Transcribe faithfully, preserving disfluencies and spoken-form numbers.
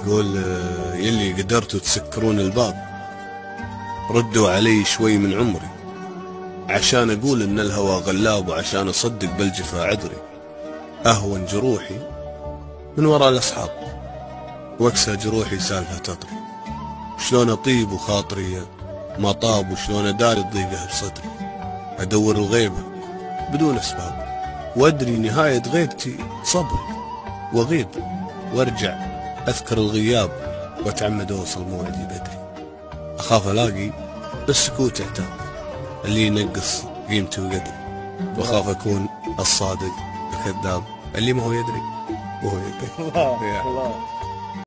يقول آه، يلي قدرتوا تسكرون الباب ردوا علي شوي من عمري، عشان اقول ان الهوى غلاب وعشان اصدق بالجفا عذري. اهون جروحي من وراء الاصحاب واكسى جروحي سالفة تطري. شلون اطيب وخاطري ما طاب وشلون اداري الضيقة بصدري. ادور الغيبة بدون اسباب وادري نهاية غيبتي صبري، واغيب وارجع اذكر الغياب واتعمد اوصل موعدي بدري. اخاف الاقي بالسكوت عتاب اللي ينقص قيمتي وقدري، واخاف اكون الصادق الكذاب اللي ما هو يدري وهو يدري. الله الله.